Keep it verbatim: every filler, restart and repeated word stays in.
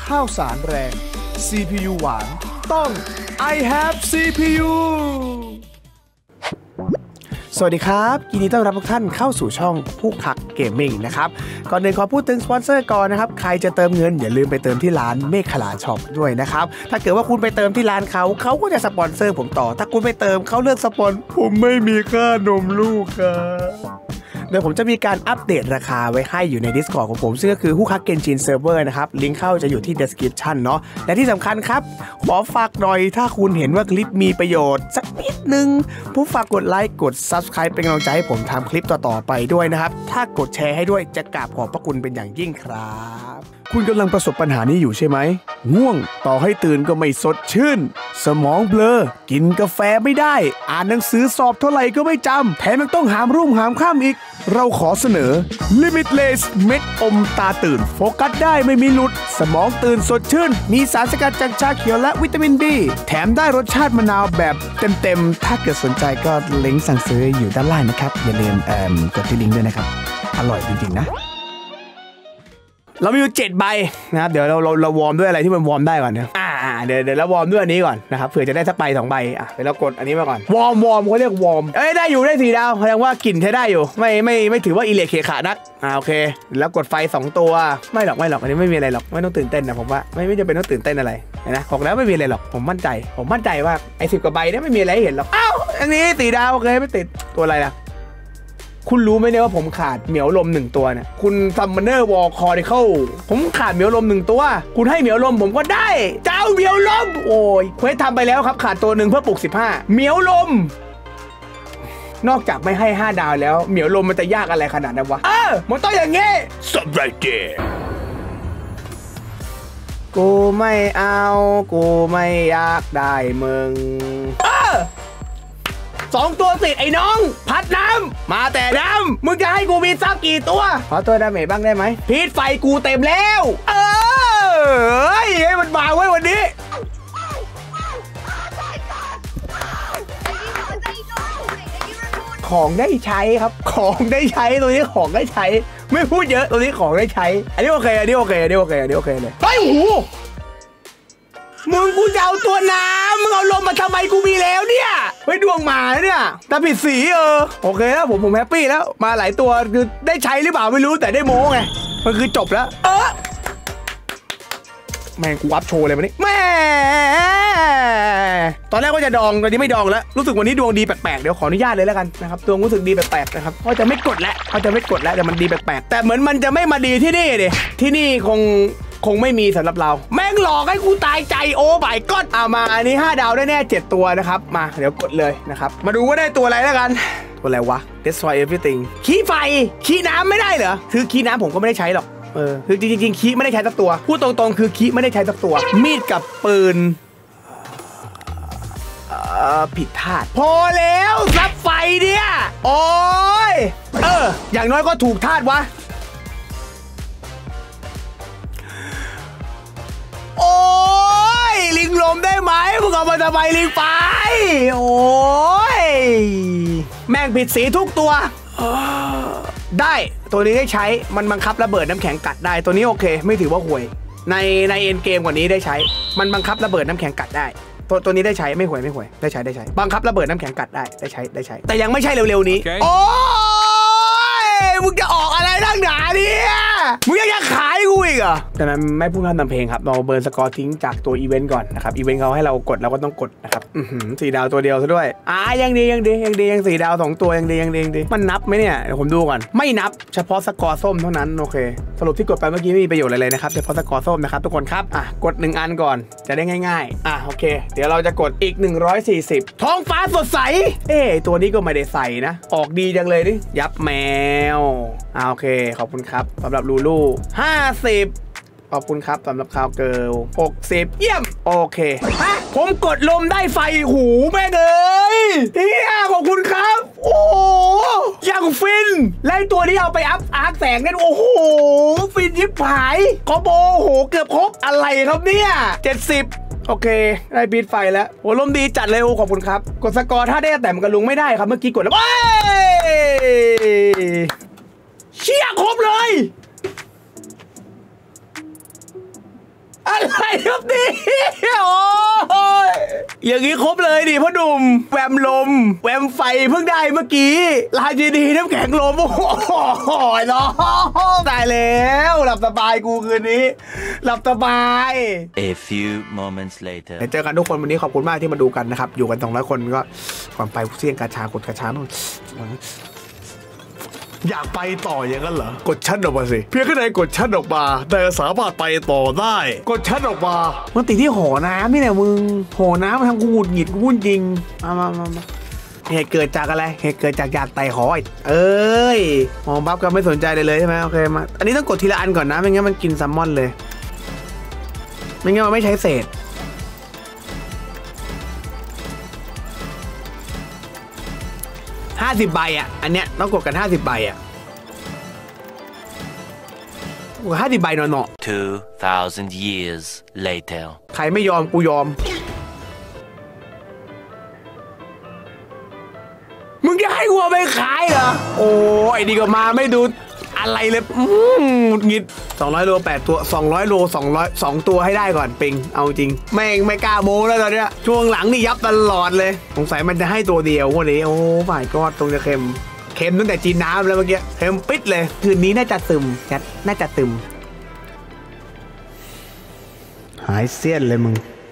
ข้าวสารแรง ซี พี ยู หวานต้อง I have ซี พี ยู สวัสดีครับยินดีต้อนรับทุกท่านเข้าสู่ช่องผู้คักเกมมิ่งนะครับก่อนอื่นขอพูดถึงสปอนเซอร์ก่อนนะครับใครจะเติมเงินอย่าลืมไปเติมที่ร้านเมฆขลาช็อปด้วยนะครับถ้าเกิดว่าคุณไปเติมที่ร้านเขาเขาก็จะสปอนเซอร์ผมต่อถ้าคุณไปเติมเขาเลือกสปอนผมไม่มีค่านมลูกครับเดี๋ยวผมจะมีการอัปเดตราคาไว้ให้อยู่ใน Discord ของผมซึ่งก็คือฮู้คักเกนจินเซิร์ฟเวอร์นะครับลิงก์เข้าจะอยู่ที่ Description เนาะและที่สำคัญครับขอฝากหน่อยถ้าคุณเห็นว่าคลิปมีประโยชน์สักนิดนึงผมฝากกดไลค์กด Subscribe เป็นกำลังใจให้ผมทำคลิปต่อๆไปด้วยนะครับถ้ากดแชร์ให้ด้วยจะกราบขอบพระคุณเป็นอย่างยิ่งครับคุณกำลังประสบปัญหานี้อยู่ใช่ไหมง่วงต่อให้ตื่นก็ไม่สดชื่นสมองเบลอกินกาแฟไม่ได้อ่านหนังสือสอบเท่าไหร่ก็ไม่จำแถมยังต้องหามรุ่งหามข้ามอีกเราขอเสนอ Limitless เม็ดอมตาตื่นโฟกัสได้ไม่มีหลุดสมองตื่นสดชื่นมีสารสกัดจากชาเขียวและวิตามิน B แถมได้รสชาติมะนาวแบบเต็มๆถ้าเกิดสนใจก็ลิงก์สั่งซื้ออยู่ด้านล่างนะครับอย่าลืมกดที่ลิงก์ด้วยนะครับอร่อยจริงๆนะเรามีอยู่เจ็ดใบนะครับเดี๋ยวเราเราเราวอร์มด้วยอะไรที่มันวอร์มได้ก่อนนะอ่าเดี๋ยวเดี๋ยวเราวอร์มด้วยอันนี้ก่อนนะครับเผื่อจะได้สักใบสองใบอ่ะเดี๋ยวเรากดอันนี้มาก่อนวอร์มวอร์มเขาเรียกวอร์มเอ้ยได้อยู่ได้สี่ดาวแสดงว่ากลิ่นใช้ได้อยู่ไม่ไม่ไม่ถือว่าอิเล็กเคขานักอ่าโอเคแล้วกดไฟสองตัวไม่หรอกไม่หรอกอันนี้ไม่มีอะไรหรอกไม่ต้องตื่นเต้นนะผมว่าไม่ไม่จำเป็นต้องตื่นเต้นอะไรนะบอกแล้วไม่มีอะไรหรอกผมมั่นใจผมมั่นใจว่าไอ้สิบกว่าใบเนี่ยไม่มีอะไรให้เห็นหรอกอ้าวอันนี้สี่ดาวโอเคไม่ติดตัวอะไรล่ะคุณรู้ไหมเนี่ยว่าผมขาดเหมียวลมหนึ่งตัวเนี่ยคุณซัมมอนเนอร์วอลคอร์ดิเคิลผมขาดเหมียวลมหนึ่งตัวคุณให้เหมียวลมผมก็ได้เจ้าเหมียวลมโอ้ยเควสทำไปแล้วครับขาดตัวหนึ่งเพื่อปลุกสิบห้าเหมียวลมนอกจากไม่ให้ห้าดาวแล้วเหมียวลมมันจะยากอะไรขนาดนั้นวะเออมันต้องอย่างงี้สับไรเดกูไม่เอากูไม่อยากได้มึงเออสองตัวติดไอ้น้องพัดน้ำมาแต่น้ำมึงจะให้กูมีซับกี่ตัวขอตัวดาเมจบ้างได้ไหมพีทไฟกูเต็มแล้วเออให้มันมาไว้วันนี้ของได้ใช้ครับของได้ใช้ตัวนี้ของได้ใช้ไม่พูดเยอะตัวนี้ของได้ใช้อันนี้โอเคอันนี้โอเคอันนี้โอเคอันนี้โอเคเลยไปหูมึงกูจะเอาตัวน้ำมึงเอาลมมาทำไมกูมีแล้วเนี่ยเฮ้ยดวงมาเนี่ยแต่ผิดสีเออโอเคแล้วผมผมแฮปปี้แล้วมาหลายตัวคือได้ใช้หรือเปล่าไม่รู้แต่ได้โม้ไงมันคือจบแล้วเออแม่งกูวับโชว์เลยวันนี้แม่ตอนแรกก็จะดองตอนนี้ไม่ดองแล้วรู้สึกวันนี้ดวงดีแปลกๆเดี๋ยวขออนุญาตเลยแล้วกันนะครับดวงรู้สึกดีแปลกๆนะครับเขาจะไม่กดแล้วเขาจะไม่กดแล้วแต่มันดีแปลกๆแต่เหมือนมันจะไม่มาดีที่นี่ดิที่นี่คงคงไม่มีสำหรับเราแม่งหลอกให้กูตายใจโอ้บ่ายก้อนเอามาอันนี้ห้าดาวได้แน่เจ็ดตัวนะครับมาเดี๋ยวกดเลยนะครับมาดูว่าได้ตัวอะไรแล้วกันตัวอะไรวะ Destroy everything ขี้ไฟขี้น้ำไม่ได้เหรอคือขี้น้ำผมก็ไม่ได้ใช้หรอกเออคือจริงๆขี้ไม่ได้ใช้สักตัวพูดตรงๆคือขี้ไม่ได้ใช้สักตัวมีดกับปืนผิดธาตุพอแล้วซับไฟเนี่ยโอ้ยเอออย่างน้อยก็ถูกธาตุวะโอ้ยลิงลมได้ไหมมึงเอามาทำไมลิงไฟโอ้ยแม่งผิดสีทุกตัวได้ตัวนี้ได้ใช้มันบังคับระเบิดน้ำแข็งกัดได้ตัวนี้โอเคไม่ถือว่าห่วยในในเอ็นเกมกว่านี้ได้ใช้มันบังคับระเบิดน้ำแข็งกัดได้ตัวตัวนี้ได้ใช้ไม่ห่วยไม่ห่วยได้ใช้ได้ใช้บังคับระเบิดน้ำแข็งกัดได้ได้ใช้ได้ใช้แต่ยังไม่ใช่เร็วๆนี้ okay. โอ้ยมึงจะออกอะไรตั้งหนาเนี่ยมึงยังจะขายกูอีกเหรอแต่นั้นไม่พูดพร่ำทำเพลงครับเราเบิร์นสกอร์ทิ้งจากตัวอีเวนต์ก่อนนะครับอีเวนต์เขาให้เรากดเราก็ต้องกดนะครับสี่ดาวตัวเดียวซะด้วยอ่ายังดียังดียังดียังสี่ดาวสองตัวยังดียังดียังดีมันนับไหมเนี่ยเดี๋ยวผมดูก่อนไม่นับเฉพาะสกอร์ส้มเท่านั้นโอเคสรุปที่กดไปเมื่อกี้ไม่มีประโยชน์อะไรเลยนะครับเฉพาะสกอร์ส้มนะครับทุกคนครับอ่ะกดหนึ่งอันก่อนจะได้ง่ายๆอ่ะโอเคเดี๋ยวเราจะกดอีกหนึ่งร้อยสี่สิบท้องฟ้าสดใสเอ๊ะตัวนี้ก็ไม่ได้ใส่นะออกดีจังเลยดิยับแมวอ่าโอเคขอบคุณครับสำหรับลูลูห้าสิบขอบคุณครับสำหรับคาวเกิร์ลหกสิบเยี่ยมโอเคฮะผมกดลมได้ไฟหูแม่เลยเฮียขอบคุณครับโอ้ยังฟินไล่ตัวนี้เอาไปอัพอาร์คแสงเนี่ยโอ้โหฟินยิบหายคอโบโหเกือบครบอะไรครับเนี่ยเจ็ดสิบโอเคได้บีทไฟแล้วโหลมดีจัดเลยโอ้ขอบคุณครับกดสกอร์ถ้าได้แต่มกับลุงไม่ได้ครับเมื่อกี้กดแล้วเชี่ยครบเลยเออะไรครับนี่โอ้ยอย่างนี้ครบเลยดิพ่อหนุ่มแวมลมแวมไฟเพิ่งได้เมื่อกี้ลาจีดีน้ำแข็งลมโอ้โหน้องตายแล้วหลับสบายกูคืนนี้หลับสบาย A few moments later เจอกันทุกคนวันนี้ขอบคุณมากที่มาดูกันนะครับอยู่กันสองร้อยคนก็ก่อนไปเสี่ยงกาชากดกาชาต้องอยากไปต่ออย่างนั้นเหรอกดชั้นออกมาสิเพียงแค่ไหนกดชั้นออกมาแต่สามารถไปต่อได้กดชั้นออกมามันติดที่หอน้ำนี่แหละมึงหอน้ำมันทำกูหงุดหงิดกูวุ่นจริงมามามามาเหตุเกิดจากอะไรเหตุเกิดจากอยากไต่หอเอ้ยหอบัฟก็ไม่สนใจเลยเลยใช่ไหมโอเคมาอันนี้ต้องกดทีละอันก่อนนะไม่งั้นมันกินแซลมอนเลยไม่งั้นมันไม่ใช้เศษห้าสิบใบอ่ะอันเนี้ยต้องกดกันห้าสิบใบอ่ะห้าสิบใบเนาะเนาะ two thousand years later ใครไม่ยอมกูยอมมึงจะให้กูเอาไปขายเหรอโอ้ไอ้นี่ก็มาไม่ดูอะไรเลยอืมงิดสองร้อยโลแปดตัวสองร้อยโลสองร้อยสองตัวให้ได้ก่อนปิงเอาจริงแม่งไม่กล้าโม้แล้วตอนเนี้ยช่วงหลังนี่ยับตลอดเลยสงสัยมันจะให้ตัวเดียววันนี้โอ้ฝ่ายก็ตรงจะเค็มเค็มตั้งแต่จีนน้ำแล้วเมื่อกี้เค็มปิดเลยคืนนี้น่าจะซึมน่าจะซึมหายเสี้ยนเลยมึง